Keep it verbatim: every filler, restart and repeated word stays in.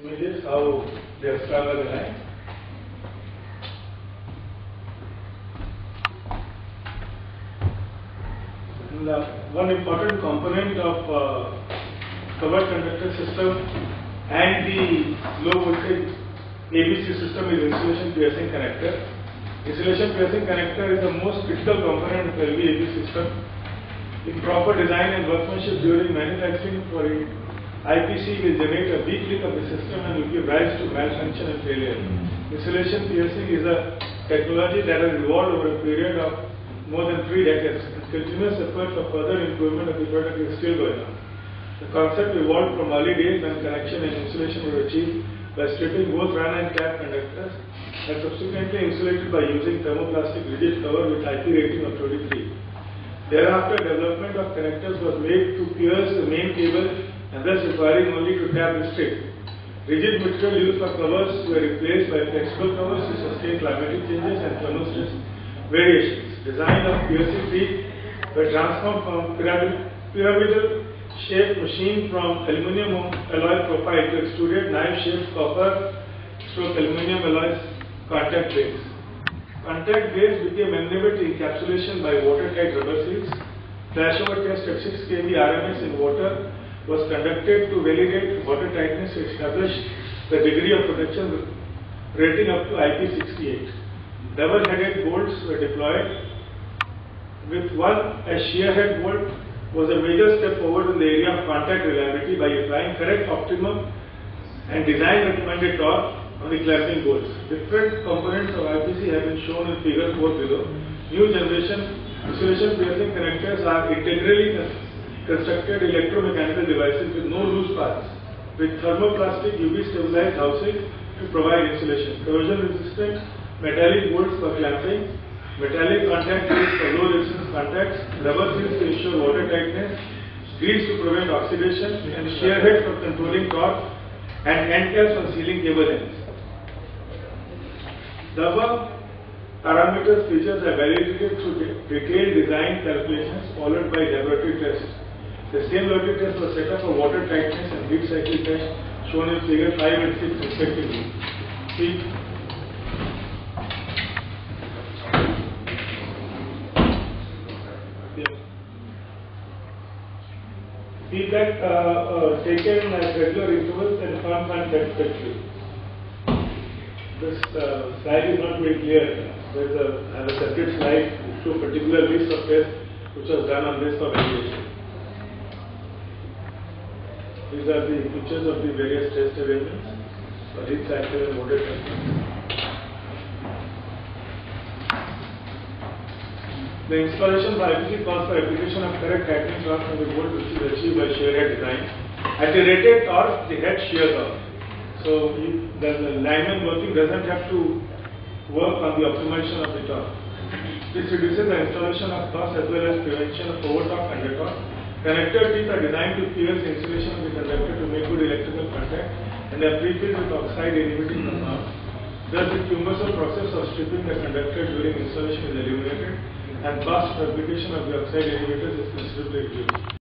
images how they are strung on the line. And, uh, one important component of uh, covered conductor system and the low voltage A B C system is insulation piercing connector. Insulation piercing connector is the most critical component of L V A B system. Improper design and workmanship during manufacturing for it, I P C will generate a weak link of the system and will give rise to malfunction and failure. Insulation piercing is a technology that has evolved over a period of more than three decades, and continuous effort for further improvement of the product is still going on. The concept evolved from early days when connection and insulation were achieved by stripping both run and cap conductors, and subsequently insulated by using thermoplastic rigid cover with I P rating of twenty-three. Thereafter, development of connectors was made to pierce the main cable and thus requiring only to tap the strip. Rigid material used for covers were replaced by flexible covers to sustain climatic changes and thermal stress variations. Design of piercing teeth were transformed from pyramidal shaped machine from aluminum alloy profile to extruded knife shaped copper stroke aluminum alloy contact base. Contact base became enabled to encapsulation by watertight rubber seals. Flashover test at six K V R M S in water was conducted to validate water tightness to establish the degree of protection rating up to I P sixty-eight. Double-headed bolts were deployed. With one, a shear head bolt was a major step forward in the area of contact reliability by applying correct optimum and design recommended torque on the clamping bolts. Different components of I P C have been shown in figure four below. New generation insulation piercing connectors are integrally constructed electromechanical devices with no loose parts, with thermoplastic U V stabilized housing to provide insulation, corrosion resistant metallic bolts for clamping, metallic contact grids for low resistance contacts, rubber seals to ensure water tightness, grease to prevent oxidation, and shear head for controlling torque, and end caps for sealing cable ends. The above parameters features are validated through detailed design calculations followed by laboratory tests. The same laboratory test was set up for water tightness and heat cycle test shown in figure five and six respectively. See, feedback uh, uh, taken at regular intervals and confirmed satisfactory. This uh, slide is not very clear. There is a, I have a separate slide to show particular list of tests which was done on this for validation. These are the pictures of the various test arrangements for heat cycle and water testing. The installation of I P C calls for application of correct tightening torque on the bolt, which is achieved by shear head design. At the rated torque, the head shears off. So you, the, the lineman working doesn't have to work on the optimization of the torque. This reduces the installation of cost as well as prevention of over torque under torque. Connector teeth are designed to pierce the insulation of the conductor to make good electrical contact, and they are pre-filled with oxide inhibiting compounds. Thus, the cumbersome process of stripping the conductor during installation is eliminated, and cost of application of the oxide inhibitors is considerably reduced.